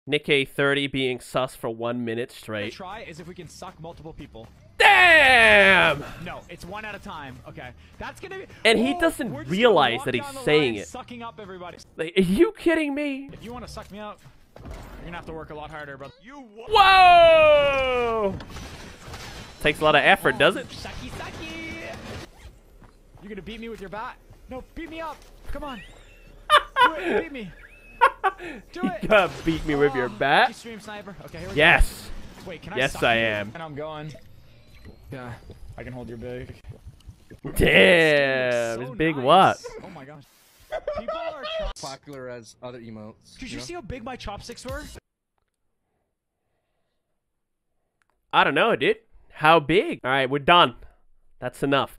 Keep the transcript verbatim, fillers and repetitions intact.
Nikkei thirty being sus for one minute straight. Try is if we can suck multiple people. Damn! No, it's one at a time. Okay, that's gonna be. And he oh, doesn't we're just realize gonna that walk he's down the saying line, it. Sucking up everybody. Like, are you kidding me? If you want to suck me up, you're gonna have to work a lot harder, brother. You. Whoa! Takes a lot of effort, does it? Sucky, sucky. You're gonna beat me with your bat? No, beat me up. Come on. Do it. Beat me. Do it. You gotta beat me with your bat. You stream sniper. Okay, here we Yes. go. Wait, can I Yes, suck I you? am. And I'm going. Yeah, I can hold your big. Damn. So It's big nice. what? Oh my gosh. People are Popular as other emotes. Did you, you know? see how big my chopsticks were? I don't know, dude. How big? All right, we're done. That's enough.